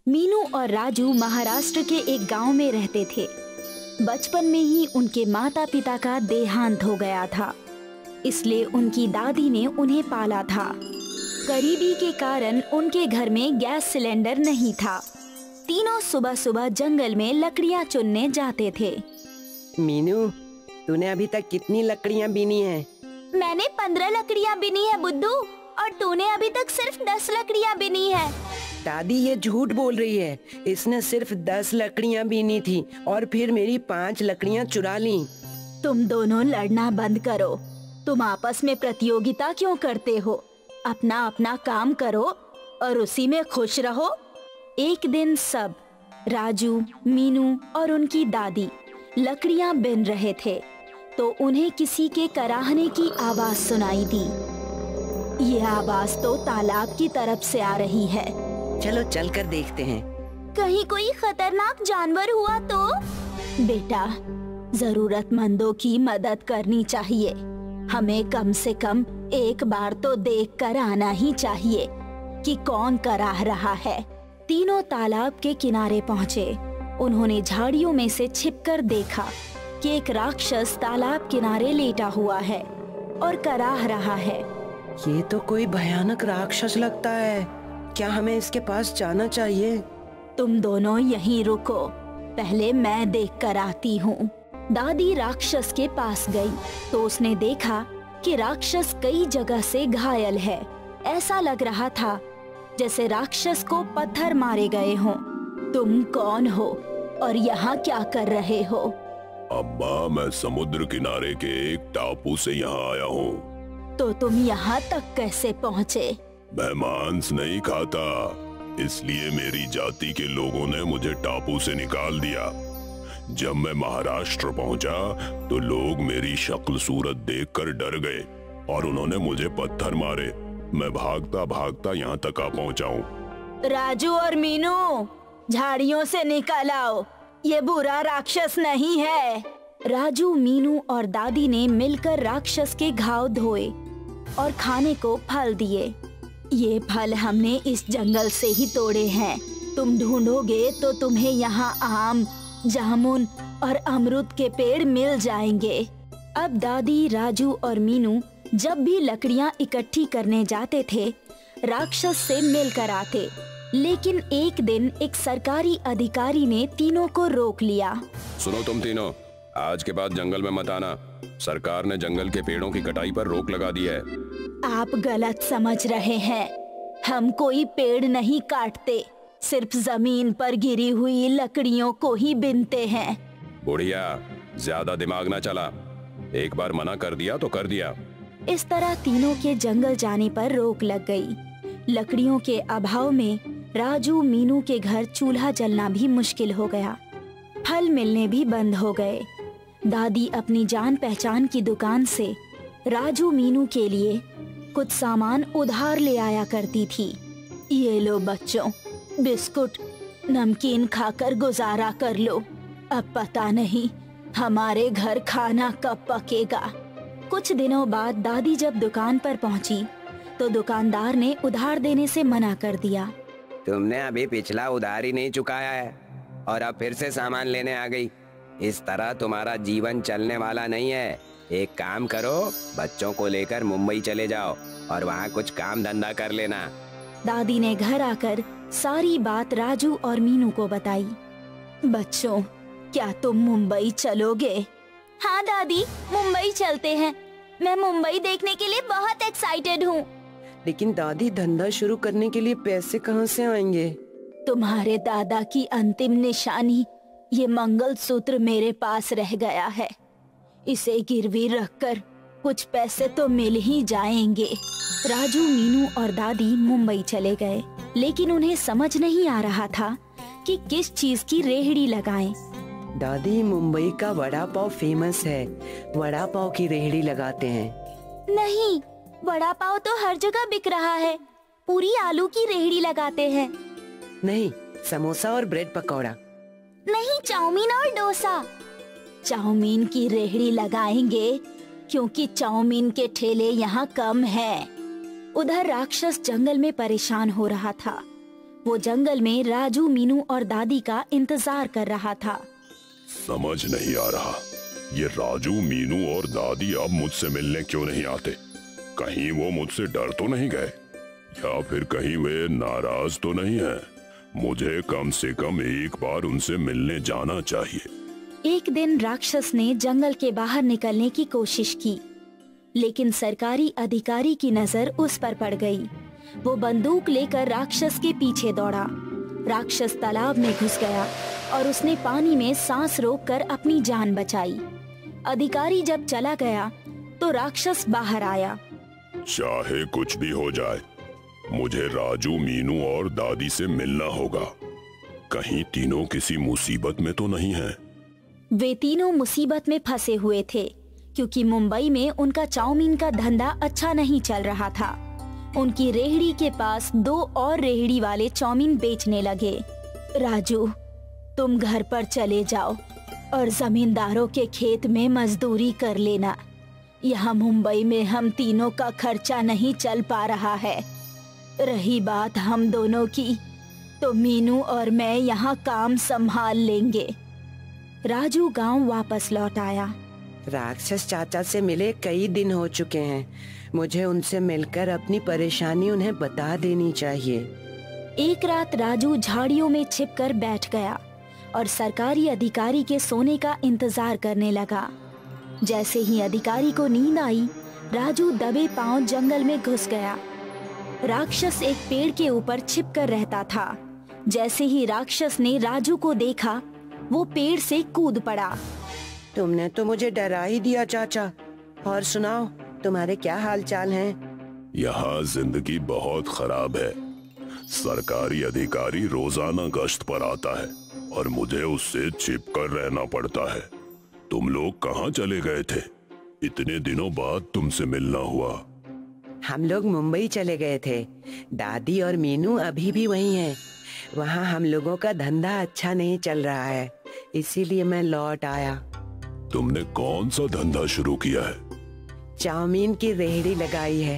मीनू और राजू महाराष्ट्र के एक गांव में रहते थे। बचपन में ही उनके माता पिता का देहांत हो गया था, इसलिए उनकी दादी ने उन्हें पाला था। गरीबी के कारण उनके घर में गैस सिलेंडर नहीं था। तीनों सुबह सुबह जंगल में लकड़ियाँ चुनने जाते थे। मीनू, तूने अभी तक कितनी लकड़ियाँ बीनी हैं? मैंने 15 लकड़ियाँ बीनी है बुद्धू, और तूने अभी तक सिर्फ 10 लकड़ियाँ बीनी है। दादी ये झूठ बोल रही है। इसने सिर्फ 10 लकड़ियाँ बीनी थी और फिर मेरी 5 लकड़ियाँ चुरा ली। तुम दोनों लड़ना बंद करो। तुम आपस में प्रतियोगिता क्यों करते हो? अपना अपना काम करो और उसी में खुश रहो। एक दिन सब, राजू, मीनू और उनकी दादी लकड़ियाँ बीन रहे थे तो उन्हें किसी के कराहने की आवाज सुनाई दी। ये आवाज तो तालाब की तरफ से आ रही है। चलो चलकर देखते हैं। कहीं कोई खतरनाक जानवर हुआ तो? बेटा, जरूरतमंदों की मदद करनी चाहिए। हमें कम से कम एक बार तो देख कर आना ही चाहिए कि कौन कराह रहा है। तीनों तालाब के किनारे पहुँचे। उन्होंने झाड़ियों में से छिपकर देखा कि एक राक्षस तालाब किनारे लेटा हुआ है और कराह रहा है। ये तो कोई भयानक राक्षस लगता है। क्या हमें इसके पास जाना चाहिए? तुम दोनों यहीं रुको, पहले मैं देख कर आती हूँ। दादी राक्षस के पास गई तो उसने देखा कि राक्षस कई जगह से घायल है। ऐसा लग रहा था जैसे राक्षस को पत्थर मारे गए हों। तुम कौन हो और यहाँ क्या कर रहे हो? अम्मा, मैं समुद्र किनारे के एक टापू से यहाँ आया हूँ। तो तुम यहाँ तक कैसे पहुँचे? मैं मांस नहीं खाता, इसलिए मेरी जाति के लोगों ने मुझे टापू से निकाल दिया। जब मैं महाराष्ट्र पहुंचा तो लोग मेरी शक्ल सूरत देखकर डर गए और उन्होंने मुझे पत्थर मारे। मैं भागता भागता यहाँ तक आ पहुंचा हूँ। राजू और मीनू, झाड़ियों से निकल आओ, ये बुरा राक्षस नहीं है। राजू, मीनू और दादी ने मिलकर राक्षस के घाव धोए और खाने को फल दिए। ये फल हमने इस जंगल से ही तोड़े हैं। तुम ढूंढोगे तो तुम्हें यहाँ आम, जामुन और अमरूद के पेड़ मिल जाएंगे। अब दादी, राजू और मीनू जब भी लकड़ियाँ इकट्ठी करने जाते थे, राक्षस से मिलकर आते। लेकिन एक दिन एक सरकारी अधिकारी ने तीनों को रोक लिया। सुनो तुम तीनों, आज के बाद जंगल में मत आना। सरकार ने जंगल के पेड़ों की कटाई पर रोक लगा दी है। आप गलत समझ रहे हैं। हम कोई पेड़ नहीं काटते, सिर्फ जमीन पर गिरी हुई लकड़ियों को ही बीनते हैं। बुढ़िया, ज्यादा दिमाग ना चला। एक बार मना कर दिया तो कर दिया। इस तरह तीनों के जंगल जाने पर रोक लग गई। लकड़ियों के अभाव में राजू, मीनू के घर चूल्हा जलना भी मुश्किल हो गया। फल मिलने भी बंद हो गए। दादी अपनी जान पहचान की दुकान से राजू, मीनू के लिए कुछ सामान उधार ले आया करती थी। ये लो बच्चों, बिस्कुट नमकीन खाकर गुजारा कर लो। अब पता नहीं हमारे घर खाना कब पकेगा। कुछ दिनों बाद दादी जब दुकान पर पहुंची तो दुकानदार ने उधार देने से मना कर दिया। तुमने अभी पिछला उधार ही नहीं चुकाया है और अब फिर से सामान लेने आ गई। इस तरह तुम्हारा जीवन चलने वाला नहीं है। एक काम करो, बच्चों को लेकर मुंबई चले जाओ और वहाँ कुछ काम धंधा कर लेना। दादी ने घर आकर सारी बात राजू और मीनू को बताई। बच्चों, क्या तुम मुंबई चलोगे? हाँ दादी, मुंबई चलते हैं। मैं मुंबई देखने के लिए बहुत एक्साइटेड हूँ। लेकिन दादी, धंधा शुरू करने के लिए पैसे कहाँ से आएंगे? तुम्हारे दादा की अंतिम निशानी ये मंगलसूत्र मेरे पास रह गया है। इसे गिरवी रखकर कुछ पैसे तो मिल ही जाएंगे। राजू, मीनू और दादी मुंबई चले गए, लेकिन उन्हें समझ नहीं आ रहा था कि किस चीज की रेहड़ी लगाएं। दादी, मुंबई का वड़ा पाव फेमस है। वड़ा पाव की रेहड़ी लगाते हैं। नहीं, वड़ा पाव तो हर जगह बिक रहा है। पूरी आलू की रेहड़ी लगाते हैं। नहीं, समोसा और ब्रेड पकौड़ा। नहीं, चाउमीन और डोसा। चाउमीन की रेहड़ी लगाएंगे क्योंकि चाउमीन के ठेले यहाँ कम हैं। उधर राक्षस जंगल में परेशान हो रहा था। वो जंगल में राजू, मीनू और दादी का इंतजार कर रहा था। समझ नहीं आ रहा, ये राजू, मीनू और दादी अब मुझसे मिलने क्यों नहीं आते? कहीं वो मुझसे डर तो नहीं गए, या फिर कहीं वे नाराज तो नहीं हैं? मुझे कम से कम एक बार उनसे मिलने जाना चाहिए। एक दिन राक्षस ने जंगल के बाहर निकलने की कोशिश की, लेकिन सरकारी अधिकारी की नजर उस पर पड़ गई। वो बंदूक लेकर राक्षस के पीछे दौड़ा। राक्षस तालाब में घुस गया और उसने पानी में सांस रोककर अपनी जान बचाई। अधिकारी जब चला गया तो राक्षस बाहर आया। चाहे कुछ भी हो जाए, मुझे राजू, मीनू और दादी से मिलना होगा। कहीं तीनों किसी मुसीबत में तो नहीं हैं? वे तीनों मुसीबत में फंसे हुए थे, क्योंकि मुंबई में उनका चाउमीन का धंधा अच्छा नहीं चल रहा था। उनकी रेहड़ी के पास 2 और रेहड़ी वाले चाउमीन बेचने लगे। राजू, तुम घर पर चले जाओ और जमींदारों के खेत में मजदूरी कर लेना। यहाँ मुंबई में हम तीनों का खर्चा नहीं चल पा रहा है। रही बात हम दोनों की, तो मीनू और मैं यहाँ काम संभाल लेंगे। राजू गांव वापस लौट आया। राक्षस चाचा से मिले कई दिन हो चुके हैं। मुझे उनसे मिलकर अपनी परेशानी उन्हें बता देनी चाहिए। एक रात राजू झाड़ियों में छिपकर बैठ गया और सरकारी अधिकारी के सोने का इंतजार करने लगा। जैसे ही अधिकारी को नींद आई, राजू दबे पांव जंगल में घुस गया। राक्षस एक पेड़ के ऊपर छिपकर रहता था। जैसे ही राक्षस ने राजू को देखा, वो पेड़ से कूद पड़ा। तुमने तो मुझे डरा ही दिया चाचा। और सुनाओ, तुम्हारे क्या हाल चाल हैं? यहाँ जिंदगी बहुत खराब है। सरकारी अधिकारी रोजाना गश्त पर आता है और मुझे उससे छिपकर रहना पड़ता है। तुम लोग कहाँ चले गए थे? इतने दिनों बाद तुमसे मिलना हुआ। हम लोग मुंबई चले गए थे। दादी और मीनू अभी भी वहीं हैं। वहाँ हम लोगों का धंधा अच्छा नहीं चल रहा है, इसीलिए मैं लौट आया। तुमने कौन सा धंधा शुरू किया है? चाउमीन की रेहड़ी लगाई है।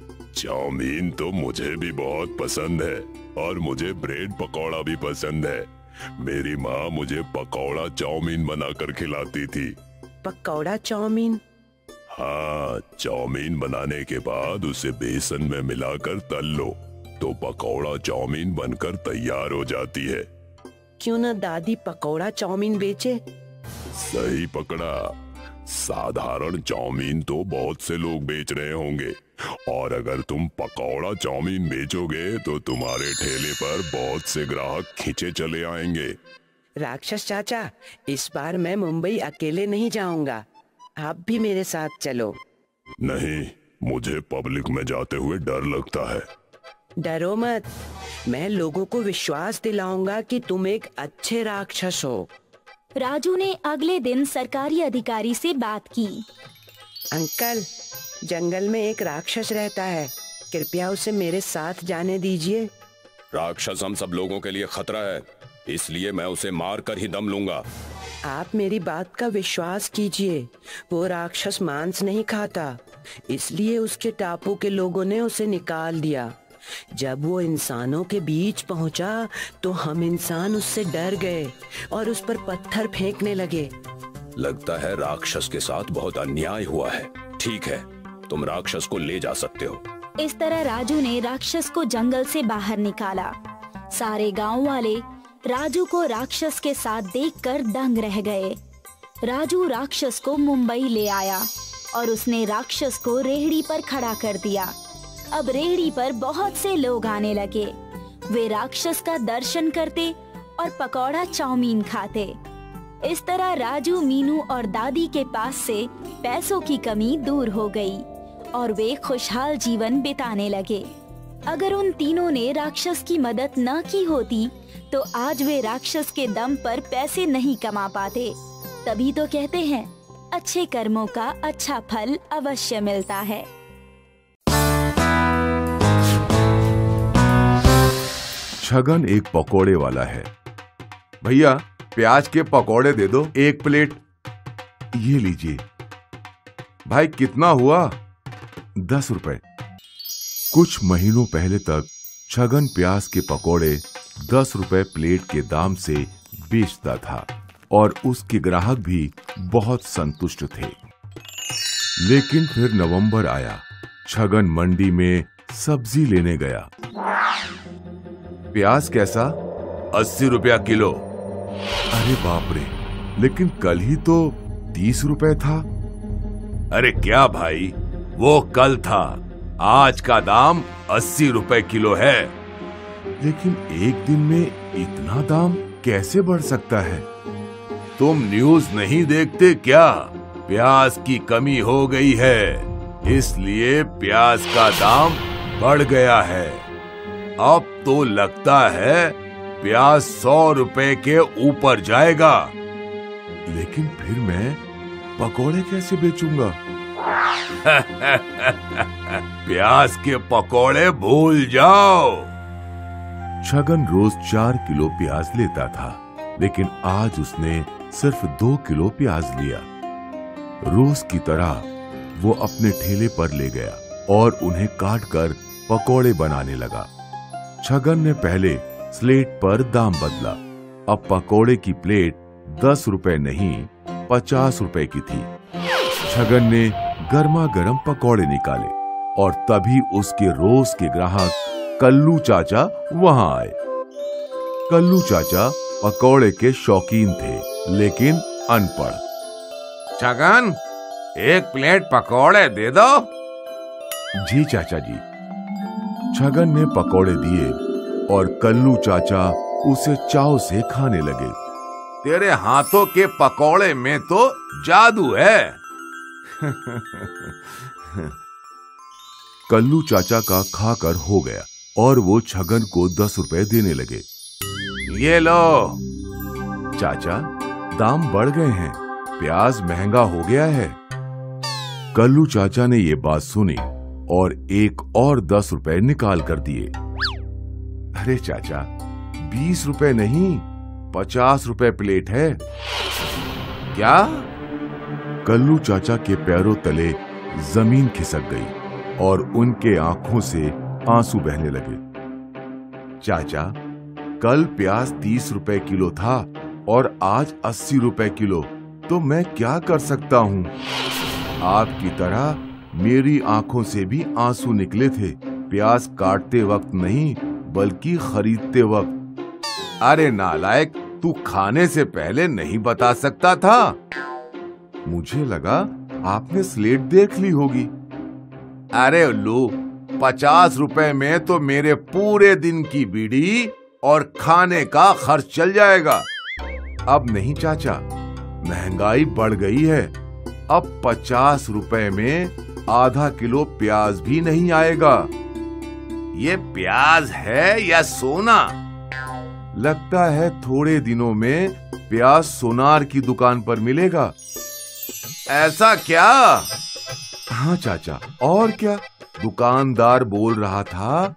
चाउमीन तो मुझे भी बहुत पसंद है और मुझे ब्रेड पकौड़ा भी पसंद है। मेरी माँ मुझे पकौड़ा चाउमीन बनाकर खिलाती थी। पकौड़ा चाउमीन? हाँ, चाउमीन बनाने के बाद उसे बेसन में मिलाकर तल लो तो पकौड़ा चाउमीन बनकर तैयार हो जाती है। क्यों न दादी पकौड़ा चाउमीन बेचे? सही पकड़ा। साधारण चाउमीन तो बहुत से लोग बेच रहे होंगे, और अगर तुम पकौड़ा चाउमीन बेचोगे तो तुम्हारे ठेले पर बहुत से ग्राहक खींचे चले आएंगे। राक्षस चाचा, इस बार मैं मुंबई अकेले नहीं जाऊंगा। आप भी मेरे साथ चलो। नहीं, मुझे पब्लिक में जाते हुए डर लगता है। डरो मत, मैं लोगों को विश्वास दिलाऊंगा कि तुम एक अच्छे राक्षस हो। राजू ने अगले दिन सरकारी अधिकारी से बात की। अंकल, जंगल में एक राक्षस रहता है, कृपया उसे मेरे साथ जाने दीजिए। राक्षस हम सब लोगों के लिए खतरा है, इसलिए मैं उसे मार कर ही दम लूंगा। आप मेरी बात का विश्वास कीजिए। वो राक्षस मांस नहीं खाता, इसलिए उसके टापू के लोगों ने उसे निकाल दिया। जब वो इंसानों के बीच पहुंचा तो हम इंसान उससे डर गए और उस पर पत्थर फेंकने लगे। लगता है राक्षस के साथ बहुत अन्याय हुआ है। ठीक है, तुम राक्षस को ले जा सकते हो। इस तरह राजू ने राक्षस को जंगल से बाहर निकाला। सारे गांव वाले राजू को राक्षस के साथ देखकर दंग रह गए। राजू राक्षस को मुंबई ले आया और उसने राक्षस को रेहड़ी पर खड़ा कर दिया। अब रेहड़ी पर बहुत से लोग आने लगे। वे राक्षस का दर्शन करते और पकौड़ा चाउमीन खाते। इस तरह राजू, मीनू और दादी के पास से पैसों की कमी दूर हो गई और वे खुशहाल जीवन बिताने लगे। अगर उन तीनों ने राक्षस की मदद न की होती तो आज वे राक्षस के दम पर पैसे नहीं कमा पाते। तभी तो कहते हैं, अच्छे कर्मों का अच्छा फल अवश्य मिलता है। छगन एक पकोड़े वाला है। भैया, प्याज के पकोड़े दे दो 1 प्लेट। ये लीजिए। भाई, कितना हुआ? 10 रुपए। कुछ महीनों पहले तक छगन प्याज के पकोड़े 10 रुपए प्लेट के दाम से बेचता था और उसके ग्राहक भी बहुत संतुष्ट थे। लेकिन फिर नवंबर आया। छगन मंडी में सब्जी लेने गया। प्याज कैसा? 80 रुपया किलो। अरे बाप रे, लेकिन कल ही तो 30 रुपए था। अरे क्या भाई, वो कल था, आज का दाम 80 रुपए किलो है। लेकिन एक दिन में इतना दाम कैसे बढ़ सकता है? तुम न्यूज़ नहीं देखते क्या? प्याज की कमी हो गई है, इसलिए प्याज का दाम बढ़ गया है। अब तो लगता है प्याज 100 रुपए के ऊपर जाएगा। लेकिन फिर मैं पकोड़े कैसे बेचूंगा? प्याज के पकोड़े भूल जाओ। छगन रोज 4 किलो प्याज लेता था, लेकिन आज उसने सिर्फ 2 किलो प्याज लिया। रोज की तरह वो अपने ठेले पर ले गया और उन्हें काट कर पकोड़े बनाने लगा। छगन ने पहले स्लेट पर दाम बदला। अब पकोड़े की प्लेट 10 रुपए नहीं 50 रुपए की थी। छगन ने गर्मा गर्म पकोड़े निकाले और तभी उसके रोज के ग्राहक कल्लू चाचा वहां आए। कल्लू चाचा पकोड़े के शौकीन थे, लेकिन अनपढ़। छगन, एक प्लेट पकोड़े दे दो। जी चाचा जी। छगन ने पकोड़े दिए और कल्लू चाचा उसे चाव से खाने लगे। तेरे हाथों के पकोड़े में तो जादू है। कल्लू चाचा का खाकर हो गया और वो छगन को 10 रुपए देने लगे। ये लो। चाचा, दाम बढ़ गए हैं, प्याज महंगा हो गया है। कल्लू चाचा ने ये बात सुनी और एक और 10 रुपए निकाल कर दिए। अरे चाचा, 20 रुपए नहीं 50 रुपए प्लेट है। क्या? कल्लू चाचा के पैरों तले जमीन खिसक गई और उनके आंखों से आंसू बहने लगे। चाचा, कल प्याज 30 रुपए किलो था और आज 80 रुपए किलो, तो मैं क्या कर सकता हूँ? आपकी तरह मेरी आंखों से भी आंसू निकले थे, प्याज काटते वक्त नहीं बल्कि खरीदते वक्त। अरे नालायक, तू खाने से पहले नहीं बता सकता था? मुझे लगा आपने स्लेट देख ली होगी। अरे लो, 50 रुपए में तो मेरे पूरे दिन की बीड़ी और खाने का खर्च चल जाएगा। अब नहीं चाचा, महंगाई बढ़ गई है। अब 50 रुपए में आधा किलो प्याज भी नहीं आएगा। ये प्याज है या सोना? लगता है थोड़े दिनों में प्याज सोनार की दुकान पर मिलेगा। ऐसा क्या? हाँ चाचा, और क्या? दुकानदार बोल रहा था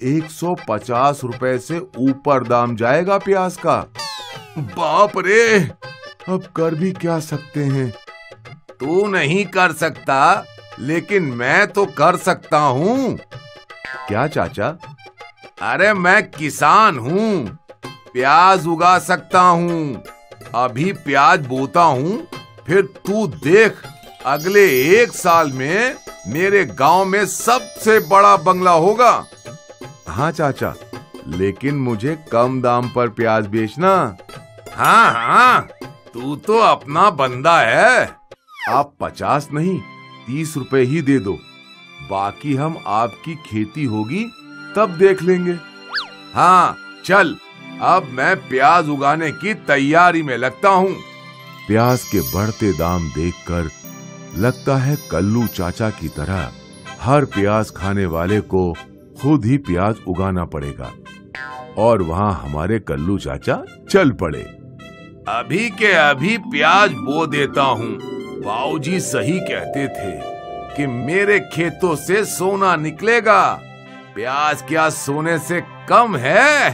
150 रुपए से ऊपर दाम जाएगा प्याज का। बाप रे! अब कर भी क्या सकते हैं? तू नहीं कर सकता, लेकिन मैं तो कर सकता हूँ। क्या चाचा? अरे मैं किसान हूँ, प्याज उगा सकता हूँ। अभी प्याज बोता हूँ, फिर तू देख, अगले 1 साल में मेरे गांव में सबसे बड़ा बंगला होगा। हाँ चाचा, लेकिन मुझे कम दाम पर प्याज बेचना। हाँ हाँ, तू तो अपना बंदा है। आप 50 नहीं 30 रुपए ही दे दो, बाकी हम आपकी खेती होगी तब देख लेंगे। हाँ चल, अब मैं प्याज उगाने की तैयारी में लगता हूँ। प्याज के बढ़ते दाम देखकर लगता है कल्लू चाचा की तरह हर प्याज खाने वाले को खुद ही प्याज उगाना पड़ेगा। और वहाँ हमारे कल्लू चाचा चल पड़े। अभी के अभी प्याज बो देता हूँ। बाबूजी सही कहते थे कि मेरे खेतों से सोना निकलेगा। प्याज क्या सोने से कम है?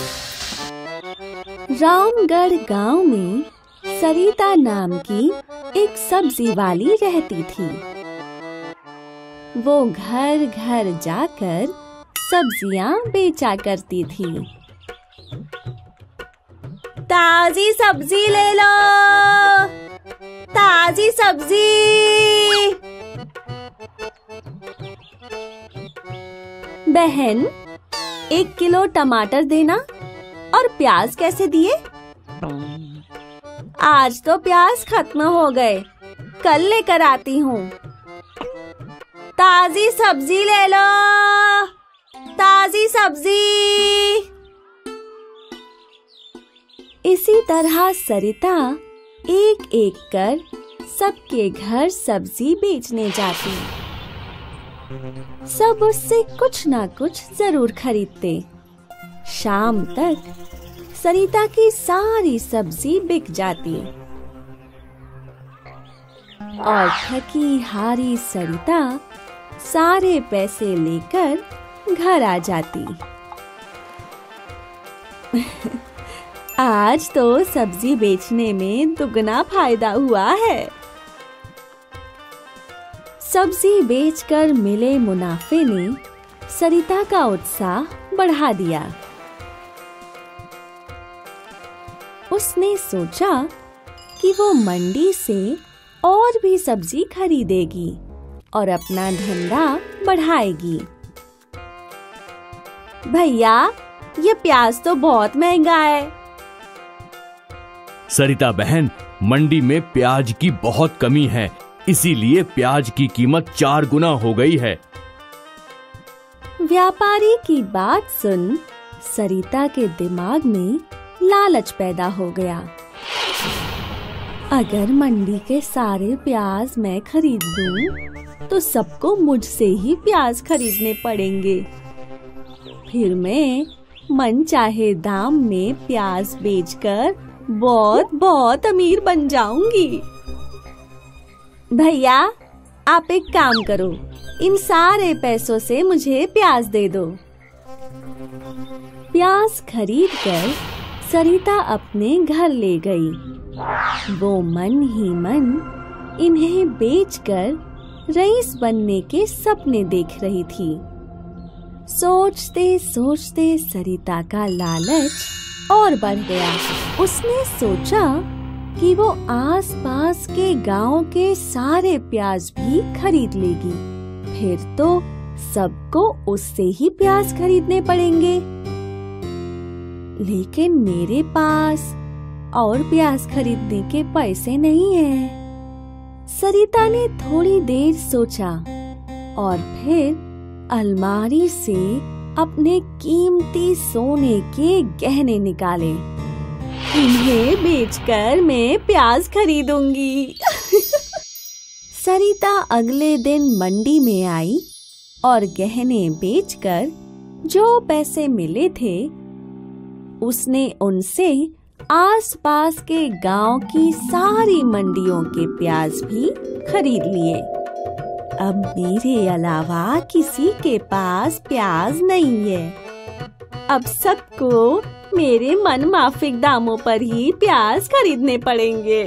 रामगढ़ गांव में सरिता नाम की एक सब्जी वाली रहती थी। वो घर घर जाकर सब्जियां बेचा करती थी। ताजी सब्जी ले लो, ताजी सब्जी। बहन, 1 किलो टमाटर देना। और प्याज कैसे दिए? आज तो प्याज खत्म हो गए, कल लेकर आती हूँ। ताजी सब्जी ले लो, ताजी सब्जी। इसी तरह सरिता एक एक कर सबके घर सब्जी बेचने जाती। सब उससे कुछ ना कुछ जरूर खरीदते। शाम तक सरिता की सारी सब्जी बिक जाती और थकी हारी सरिता सारे पैसे लेकर घर आ जाती। आज तो सब्जी बेचने में दुगना फायदा हुआ है। सब्जी बेचकर मिले मुनाफे ने सरिता का उत्साह बढ़ा दिया। उसने सोचा कि वो मंडी से और भी सब्जी खरीदेगी और अपना धंधा बढ़ाएगी। भैया, ये प्याज तो बहुत महंगा है। सरिता बहन, मंडी में प्याज की बहुत कमी है, इसीलिए प्याज की कीमत 4 गुना हो गई है। व्यापारी की बात सुन सरिता के दिमाग में लालच पैदा हो गया। अगर मंडी के सारे प्याज मैं खरीद दूं, तो सबको मुझसे ही प्याज खरीदने पड़ेंगे। फिर मैं मन चाहे दाम में प्याज बेचकर बहुत बहुत अमीर बन जाऊंगी। भैया, आप एक काम करो, इन सारे पैसों से मुझे प्याज दे दो। प्याज खरीदकर सरिता अपने घर ले गई। वो मन ही मन इन्हें बेचकर रईस बनने के सपने देख रही थी। सोचते सोचते सरिता का लालच और बढ़ गया। उसने सोचा कि वो आसपास के गांव के सारे प्याज भी खरीद लेगी। फिर तो सबको उससे ही प्याज खरीदने पड़ेंगे। लेकिन मेरे पास और प्याज खरीदने के पैसे नहीं हैं। सरिता ने थोड़ी देर सोचा और फिर अलमारी से अपने कीमती सोने के गहने निकाले। इन्हें बेचकर मैं प्याज खरीदूंगी। सरिता अगले दिन मंडी में आई और गहने बेचकर जो पैसे मिले थे उसने उनसे आसपास के गांव की सारी मंडियों के प्याज भी खरीद लिए। अब मेरे अलावा किसी के पास प्याज नहीं है। अब सबको मेरे मन माफिक दामों पर ही प्याज खरीदने पड़ेंगे।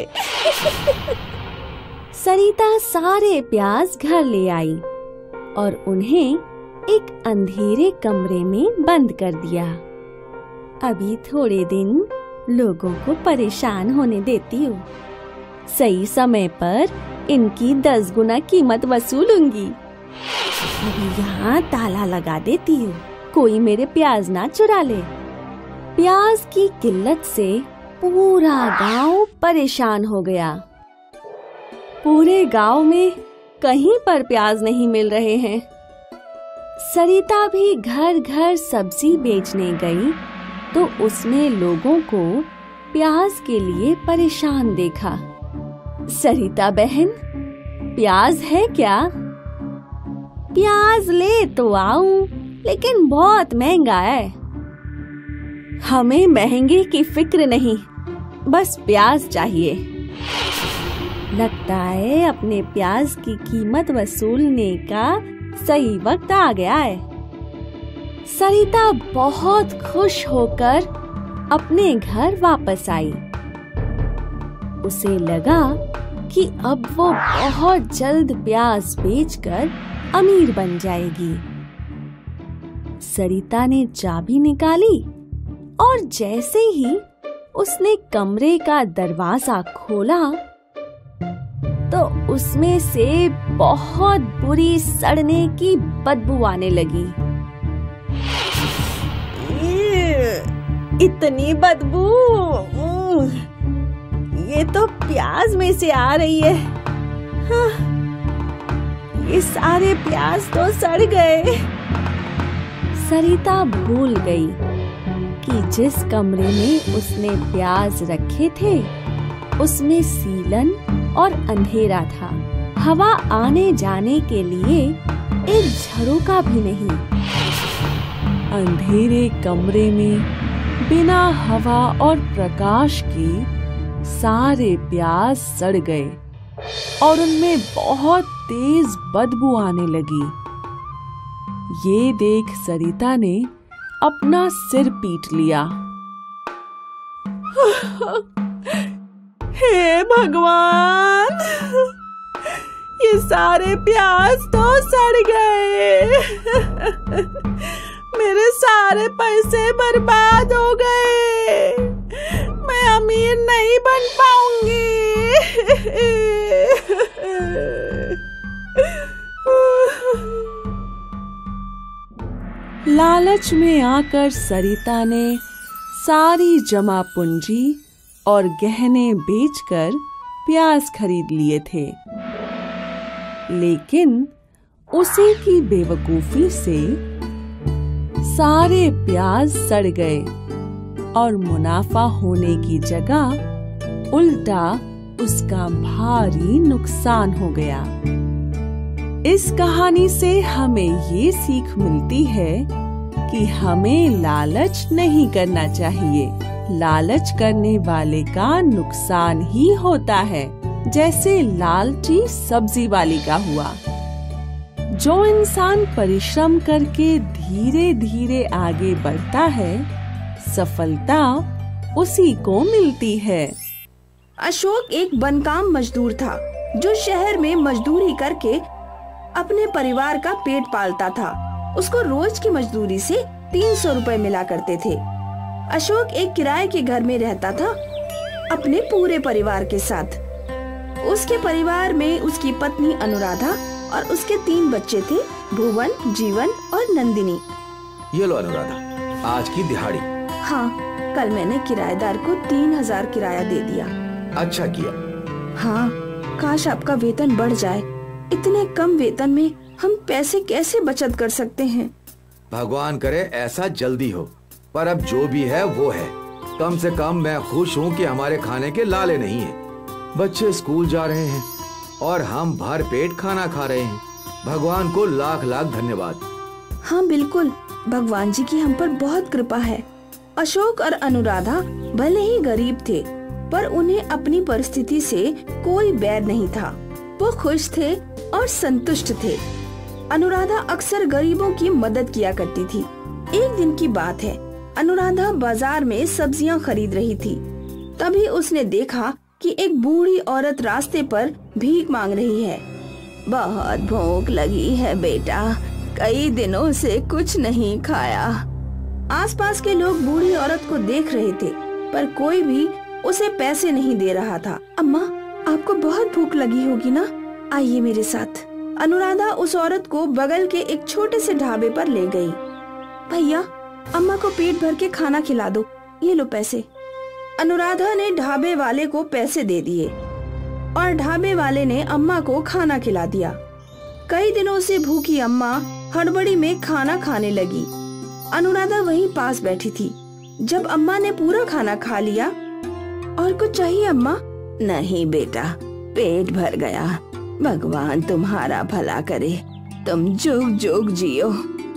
सरिता सारे प्याज घर ले आई और उन्हें एक अंधेरे कमरे में बंद कर दिया। अभी थोड़े दिन लोगों को परेशान होने देती हूँ। सही समय पर इनकी 10 गुना कीमत वसूलूंगी। अभी यहाँ ताला लगा देती हूँ, कोई मेरे प्याज ना चुरा ले। प्याज की किल्लत से पूरा गांव परेशान हो गया। पूरे गांव में कहीं पर प्याज नहीं मिल रहे हैं। सरिता भी घर घर सब्जी बेचने गई तो उसने लोगों को प्याज के लिए परेशान देखा। सरिता बहन, प्याज है क्या? प्याज ले तो आऊं, लेकिन बहुत महंगा है। हमें महंगे की फिक्र नहीं, बस प्याज चाहिए। लगता है अपने प्याज की कीमत वसूलने का सही वक्त आ गया है। सरिता बहुत खुश होकर अपने घर वापस आई। उसे लगा कि अब वो बहुत जल्द प्याज बेचकर अमीर बन जाएगी। सरिता ने चाबी निकाली और जैसे ही उसने कमरे का दरवाजा खोला तो उसमें से बहुत बुरी सड़ने की बदबू आने लगी। इतनी बदबू, ये तो प्याज में से आ रही है। हाँ, ये सारे प्याज तो सड़ गए। सरिता भूल गई कि जिस कमरे में उसने प्याज रखे थे उसमें सीलन और अंधेरा था। हवा आने जाने के लिए एक झरोका भी नहीं। अंधेरे कमरे में बिना हवा और प्रकाश के सारे प्याज सड़ गए और उनमें बहुत तेज बदबू आने लगी। ये देख सरिता ने अपना सिर पीट लिया। हे भगवान, ये सारे प्याज तो सड़ गए। मेरे सारे पैसे बर्बाद हो गए। मैं अमीर नहीं बन पाऊंगी। लालच में आकर सरिता ने सारी जमा पूंजी और गहने बेचकर प्याज खरीद लिए थे, लेकिन उसी की बेवकूफी से सारे प्याज सड़ गए और मुनाफा होने की जगह उल्टा उसका भारी नुकसान हो गया। इस कहानी से हमें ये सीख मिलती है कि हमें लालच नहीं करना चाहिए। लालच करने वाले का नुकसान ही होता है, जैसे लालची सब्जी वाली का हुआ। जो इंसान परिश्रम करके धीरे धीरे आगे बढ़ता है, सफलता उसी को मिलती है। अशोक एक बनकाम मजदूर था जो शहर में मजदूरी करके अपने परिवार का पेट पालता था। उसको रोज की मजदूरी से 300 रुपए मिला करते थे। अशोक एक किराए के घर में रहता था अपने पूरे परिवार के साथ। उसके परिवार में उसकी पत्नी अनुराधा और उसके 3 बच्चे थे, भुवन, जीवन और नंदिनी। ये लो अनुराधा, आज की दिहाड़ी। हाँ, कल मैंने किराएदार को 3000 किराया दे दिया। अच्छा किया। हाँ, काश आपका वेतन बढ़ जाए। इतने कम वेतन में हम पैसे कैसे बचत कर सकते हैं? भगवान करे ऐसा जल्दी हो, पर अब जो भी है वो है। कम से कम मैं खुश हूँ कि हमारे खाने के लाले नहीं हैं। बच्चे स्कूल जा रहे हैं और हम भर पेट खाना खा रहे हैं। भगवान को लाख लाख धन्यवाद। हाँ बिल्कुल, भगवान जी की हम पर बहुत कृपा है। अशोक और अनुराधा भले ही गरीब थे, पर उन्हें अपनी परिस्थिति से कोई बैर नहीं था। वो खुश थे और संतुष्ट थे। अनुराधा अक्सर गरीबों की मदद किया करती थी। एक दिन की बात है, अनुराधा बाजार में सब्जियां खरीद रही थी। तभी उसने देखा कि एक बूढ़ी औरत रास्ते पर भीख मांग रही है। बहुत भूख लगी है बेटा, कई दिनों से कुछ नहीं खाया। आसपास के लोग बूढ़ी औरत को देख रहे थे, पर कोई भी उसे पैसे नहीं दे रहा था। अम्मा, आपको बहुत भूख लगी होगी ना, आइए मेरे साथ। अनुराधा उस औरत को बगल के एक छोटे से ढाबे पर ले गई। भैया, अम्मा को पेट भर के खाना खिला दो, ये लो पैसे। अनुराधा ने ढाबे वाले को पैसे दे दिए और ढाबे वाले ने अम्मा को खाना खिला दिया। कई दिनों से भूखी अम्मा हड़बड़ी में खाना खाने लगी। अनुराधा वहीं पास बैठी थी। जब अम्मा ने पूरा खाना खा लिया, और कुछ चाहिए अम्मा? नहीं बेटा, पेट भर गया। भगवान तुम्हारा भला करे, तुम जुग जुग जियो,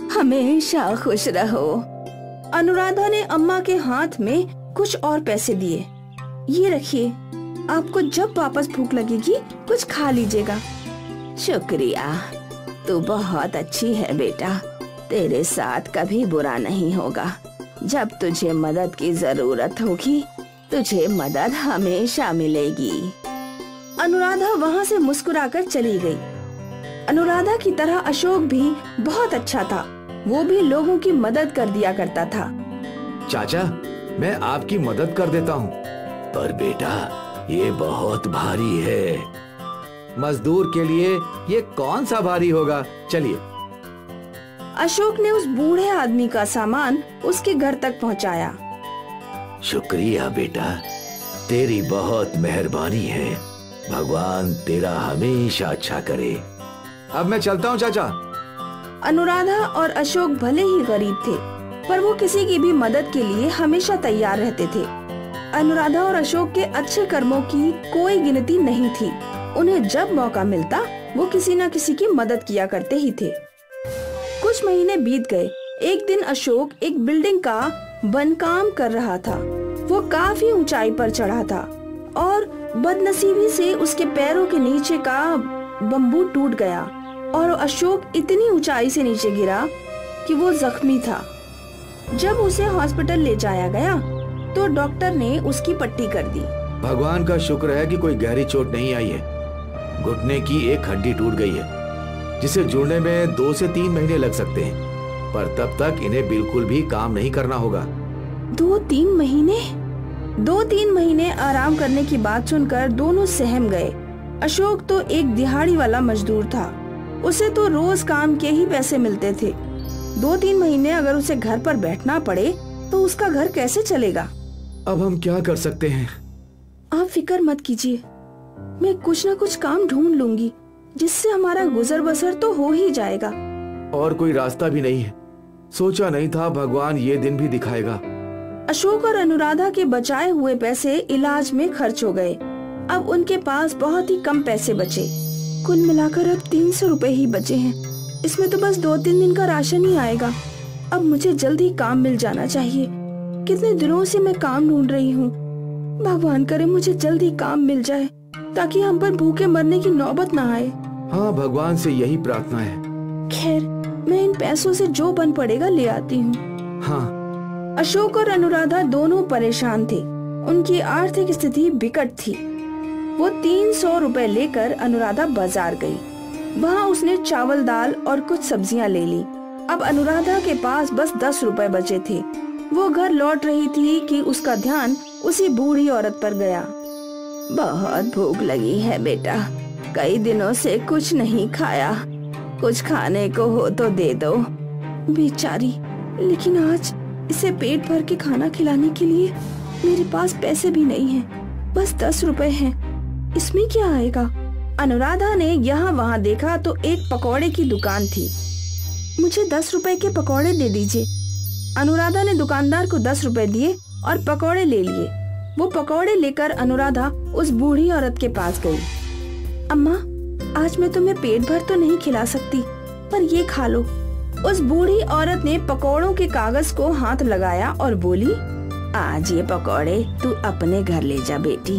हमेशा खुश रहो। अनुराधा ने अम्मा के हाथ में कुछ और पैसे दिए। ये रखिए, आपको जब वापस भूख लगेगी कुछ खा लीजिएगा। शुक्रिया, तू बहुत अच्छी है बेटा, तेरे साथ कभी बुरा नहीं होगा। जब तुझे मदद की जरूरत होगी, तुझे मदद हमेशा मिलेगी। अनुराधा वहाँ से मुस्कुराकर चली गई। अनुराधा की तरह अशोक भी बहुत अच्छा था। वो भी लोगों की मदद कर दिया करता था। चाचा, मैं आपकी मदद कर देता हूँ। पर बेटा, ये बहुत भारी है। मजदूर के लिए ये कौन सा भारी होगा, चलिए। अशोक ने उस बूढ़े आदमी का सामान उसके घर तक पहुंचाया। शुक्रिया बेटा, तेरी बहुत मेहरबानी है। भगवान तेरा हमेशा अच्छा करे। अब मैं चलता हूँ चाचा। अनुराधा और अशोक भले ही गरीब थे, पर वो किसी की भी मदद के लिए हमेशा तैयार रहते थे। अनुराधा और अशोक के अच्छे कर्मों की कोई गिनती नहीं थी। उन्हें जब मौका मिलता वो किसी न किसी की मदद किया करते ही थे। कुछ महीने बीत गए। एक दिन अशोक एक बिल्डिंग का बनकाम कर रहा था। वो काफी ऊंचाई पर चढ़ा था और बदनसीबी से उसके पैरों के नीचे का बम्बू टूट गया और अशोक इतनी ऊंचाई से नीचे गिरा कि वो जख्मी था। जब उसे हॉस्पिटल ले जाया गया तो डॉक्टर ने उसकी पट्टी कर दी। भगवान का शुक्र है कि कोई गहरी चोट नहीं आई है। घुटने की एक हड्डी टूट गई है, जिसे जुड़ने में 2 से 3 महीने लग सकते हैं, पर तब तक इन्हें बिल्कुल भी काम नहीं करना होगा। 2-3 महीने? 2-3 महीने आराम करने की बात सुनकर दोनों सहम गए। अशोक तो एक दिहाड़ी वाला मजदूर था। उसे तो रोज काम के ही पैसे मिलते थे। 2-3 महीने अगर उसे घर पर बैठना पड़े तो उसका घर कैसे चलेगा? अब हम क्या कर सकते हैं? आप फिक्र मत कीजिए, मैं कुछ न कुछ काम ढूंढ लूंगी जिससे हमारा गुजर बसर तो हो ही जाएगा। और कोई रास्ता भी नहीं है। सोचा नहीं था भगवान ये दिन भी दिखाएगा। अशोक और अनुराधा के बचाए हुए पैसे इलाज में खर्च हो गए। अब उनके पास बहुत ही कम पैसे बचे। कुल मिलाकर अब 300 रुपए ही बचे हैं। इसमें तो बस 2-3 दिन का राशन ही आएगा। अब मुझे जल्दी काम मिल जाना चाहिए। कितने दिनों से मैं काम ढूंढ रही हूँ। भगवान करे मुझे जल्दी काम मिल जाए ताकि हम पर भूखे मरने की नौबत ना आए। हाँ, भगवान से यही प्रार्थना है। खैर, मैं इन पैसों से जो बन पड़ेगा ले आती हूँ। हाँ। अशोक और अनुराधा दोनों परेशान थे। उनकी आर्थिक स्थिति बिकट थी। वो 300 रुपए लेकर अनुराधा बाजार गई। वहाँ उसने चावल, दाल और कुछ सब्जियाँ ले ली। अब अनुराधा के पास बस 10 रुपए बचे थे। वो घर लौट रही थी कि उसका ध्यान उसी बूढ़ी औरत पर गया। बहुत भूख लगी है बेटा, कई दिनों से कुछ नहीं खाया। कुछ खाने को हो तो दे दो। बेचारी, लेकिन आज इसे पेट भर के खाना खिलाने के लिए मेरे पास पैसे भी नहीं हैं। बस 10 रुपए हैं। इसमें क्या आएगा? अनुराधा ने यहाँ वहाँ देखा तो एक पकौड़े की दुकान थी। मुझे 10 रुपए के पकौड़े दे दीजिए। अनुराधा ने दुकानदार को 10 रुपए दिए और पकौड़े ले लिए। वो पकौड़े लेकर अनुराधा उस बूढ़ी औरत के पास गई। अम्मा, आज मैं तुम्हें पेट भर तो नहीं खिला सकती, पर ये खा लो। उस बूढ़ी औरत ने पकौड़ों के कागज को हाथ लगाया और बोली, आज ये पकौड़े तू अपने घर ले जा बेटी।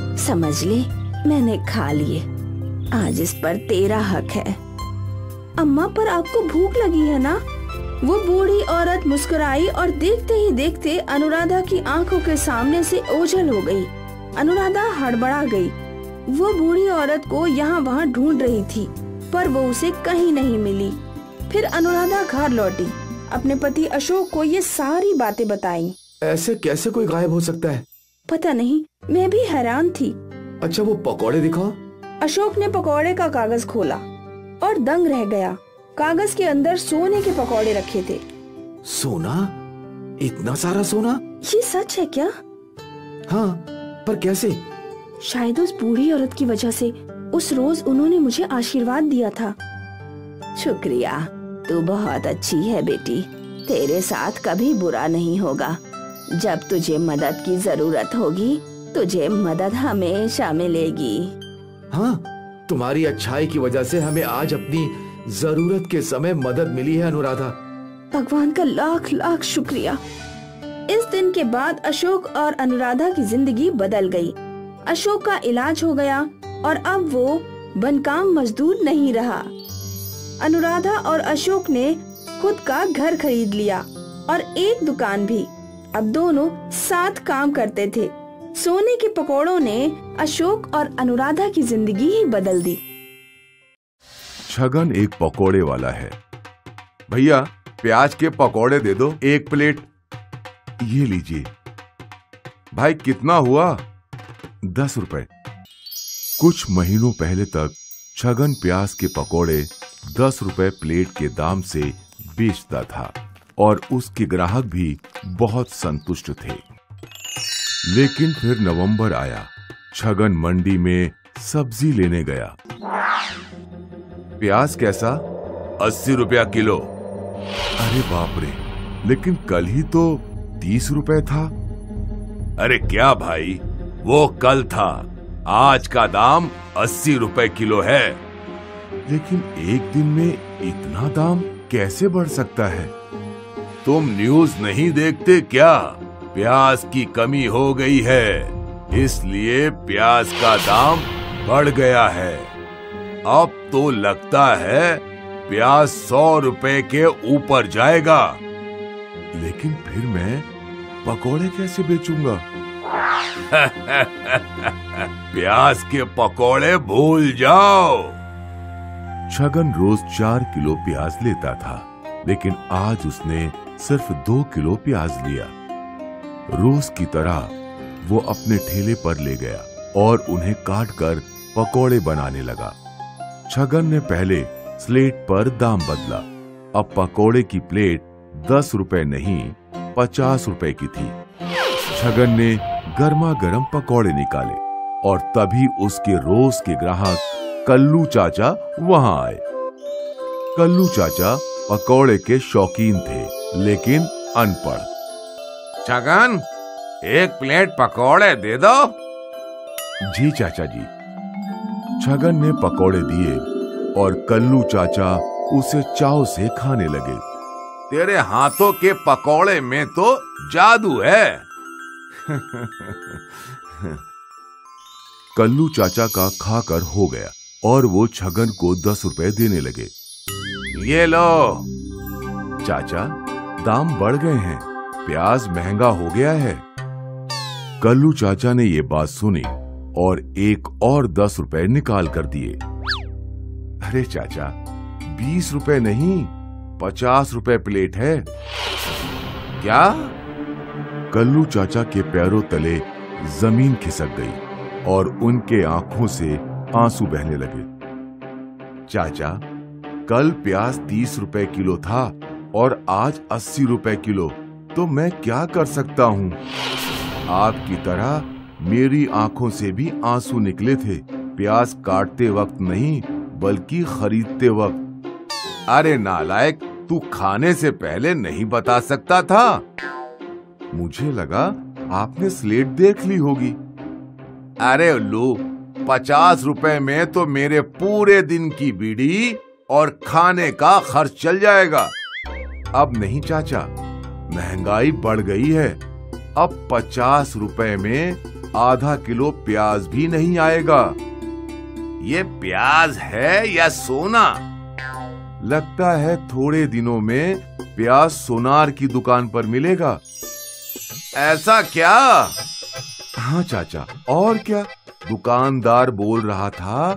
समझ ले, मैंने खा लिए। आज इस पर तेरा हक है। अम्मा, पर आपको भूख लगी है ना? वो बूढ़ी औरत मुस्कुराई और देखते ही देखते अनुराधा की आंखों के सामने से ओझल हो गई। अनुराधा हड़बड़ा गई। वो बूढ़ी औरत को यहाँ वहाँ ढूंढ रही थी, पर वो उसे कहीं नहीं मिली। फिर अनुराधा घर लौटी, अपने पति अशोक को ये सारी बातें बताई। ऐसे कैसे कोई गायब हो सकता है? पता नहीं, मैं भी हैरान थी। अच्छा, वो पकौड़े दिखाओ। अशोक ने पकौड़े का कागज खोला और दंग रह गया। कागज के अंदर सोने के पकौड़े रखे थे। सोना? इतना सारा सोना? ये सच है क्या? हाँ, पर कैसे? शायद उस बूढ़ी औरत की वजह से। उस रोज उन्होंने मुझे आशीर्वाद दिया था। शुक्रिया, तू बहुत अच्छी है बेटी। तेरे साथ कभी बुरा नहीं होगा। जब तुझे मदद की जरूरत होगी, तुझे मदद हमेशा मिलेगी। हाँ, तुम्हारी अच्छाई की वजह से हमें आज अपनी जरूरत के समय मदद मिली है अनुराधा। भगवान का लाख लाख शुक्रिया। इस दिन के बाद अशोक और अनुराधा की जिंदगी बदल गई। अशोक का इलाज हो गया और अब वो बनकाम मजदूर नहीं रहा। अनुराधा और अशोक ने खुद का घर खरीद लिया और एक दुकान भी। अब दोनों साथ काम करते थे। सोने के पकौड़ों ने अशोक और अनुराधा की जिंदगी ही बदल दी। छगन एक पकौड़े वाला है। भैया प्याज के पकौड़े दे दो 1 प्लेट। ये लीजिए। भाई कितना हुआ? 10 रुपए। कुछ महीनों पहले तक छगन प्याज के पकौड़े 10 रुपए प्लेट के दाम से बेचता था और उसके ग्राहक भी बहुत संतुष्ट थे। लेकिन फिर नवंबर आया। छगन मंडी में सब्जी लेने गया। प्याज कैसा? 80 रुपया किलो। अरे बाप रे, लेकिन कल ही तो 30 रुपए था। अरे क्या भाई, वो कल था, आज का दाम 80 रुपए किलो है। लेकिन एक दिन में इतना दाम कैसे बढ़ सकता है? तुम न्यूज़ नहीं देखते क्या? प्याज की कमी हो गई है, इसलिए प्याज का दाम बढ़ गया है। अब तो लगता है प्याज 100 रुपए के ऊपर जाएगा। लेकिन फिर मैं पकौड़े कैसे बेचूंगा? प्याज के पकौड़े भूल जाओ। छगन रोज 4 किलो प्याज लेता था, लेकिन आज उसने सिर्फ 2 किलो प्याज लिया। रोज की तरह वो अपने ठेले पर ले गया और उन्हें काट कर पकौड़े बनाने लगा। छगन ने पहले स्लेट पर दाम बदला। अब पकौड़े की प्लेट 10 रुपए नहीं 50 रुपए की थी। छगन ने गर्मा गर्म पकौड़े निकाले और तभी उसके रोज के ग्राहक कल्लू चाचा वहां आए। कल्लू चाचा पकौड़े के शौकीन थे, लेकिन अनपढ़। छगन, 1 प्लेट पकौड़े दे दो। जी चाचा जी। छगन ने पकौड़े दिए और कल्लू चाचा उसे चाव से खाने लगे। तेरे हाथों के पकौड़े में तो जादू है। कल्लू चाचा का खाकर हो गया और वो छगन को 10 रुपए देने लगे। ये लो। चाचा, दाम बढ़ गए हैं, प्याज महंगा हो गया है। कल्लू चाचा ने ये बात सुनी और एक और 10 रुपए निकाल कर दिए। अरे चाचा, 20 रुपए नहीं 50 रुपए प्लेट है। क्या? कल्लू चाचा के पैरों तले जमीन खिसक गई और उनके आंखों से आंसू बहने लगे। चाचा, कल प्याज 30 रुपए किलो था और आज 80 रुपए किलो, तो मैं क्या कर सकता हूँ? आपकी तरह मेरी आंखों से भी आंसू निकले थे, प्याज काटते वक्त नहीं बल्कि खरीदते वक्त। अरे नालायक, तू खाने से पहले नहीं बता सकता था? मुझे लगा आपने स्लेट देख ली होगी। अरे उल्लू, 50 रुपए में तो मेरे पूरे दिन की बीड़ी और खाने का खर्च चल जाएगा। अब नहीं चाचा, महंगाई बढ़ गई है। अब 50 रुपए में आधा किलो प्याज भी नहीं आएगा। ये प्याज है या सोना? लगता है थोड़े दिनों में प्याज सोनार की दुकान पर मिलेगा। ऐसा क्या? हाँ चाचा, और क्या? दुकानदार बोल रहा था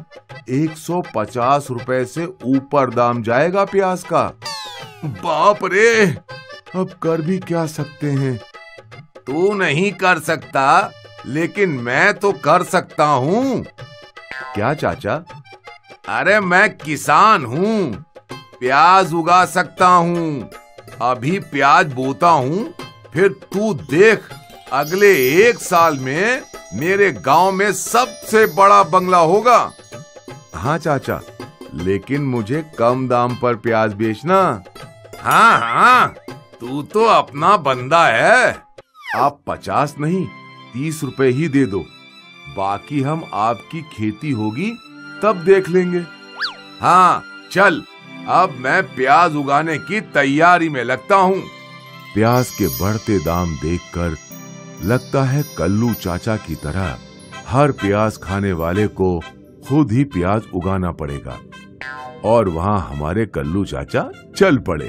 150 रुपए से ऊपर दाम जाएगा प्याज का। बाप रे! अब कर भी क्या सकते हैं? तू नहीं कर सकता, लेकिन मैं तो कर सकता हूँ। क्या चाचा? अरे मैं किसान हूँ, प्याज उगा सकता हूँ। अभी प्याज बोता हूँ, फिर तू देख, अगले 1 साल में मेरे गांव में सबसे बड़ा बंगला होगा। हाँ चाचा, लेकिन मुझे कम दाम पर प्याज बेचना। हाँ हाँ, तू तो अपना बंदा है। आप 50 नहीं 30 रुपए ही दे दो, बाकी हम आपकी खेती होगी तब देख लेंगे। हाँ चल, अब मैं प्याज उगाने की तैयारी में लगता हूँ। प्याज के बढ़ते दाम देखकर लगता है कल्लू चाचा की तरह हर प्याज खाने वाले को खुद ही प्याज उगाना पड़ेगा। और वहाँ हमारे कल्लू चाचा चल पड़े।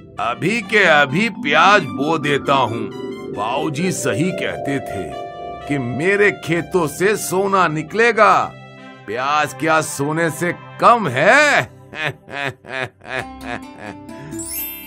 अभी के अभी प्याज बो देता हूँ। बाबूजी सही कहते थे कि मेरे खेतों से सोना निकलेगा। प्याज क्या सोने से कम है?